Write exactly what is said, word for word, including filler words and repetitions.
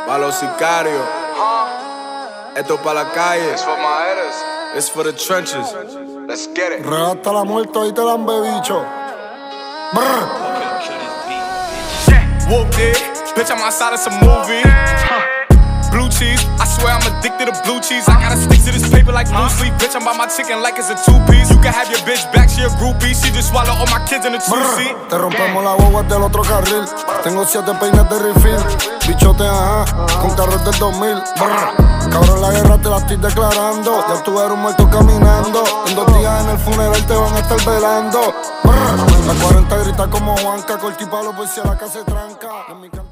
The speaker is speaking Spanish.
Pa' los sicarios. Esto pa' la calle. It's for my haters. It's for the trenches. Let's get it. Real hasta la muerte, ahí te la han bebicho. Whooped it, bitch, I'm outside of some movie. Huh. Blue cheese, I swear I'm addicted to blue cheese. I gotta stick to this paper like blue sleep. Bitch, I'm by my chicken like it's a two-piece. You can have your bitch back, she a groupie. She just swallow all my kids in a two-seat. Te rompemos la boba del otro carril. Tengo siete peines de refill. Bichote, ajá, con carros del dos mil. Brr. Cabrón, la guerra te la estoy declarando. Ya estuvieron muertos caminando. En dos días en el funeral te van a estar velando. Brr. La cuarenta grita como Juanca. Corti palo por si a la casa se tranca.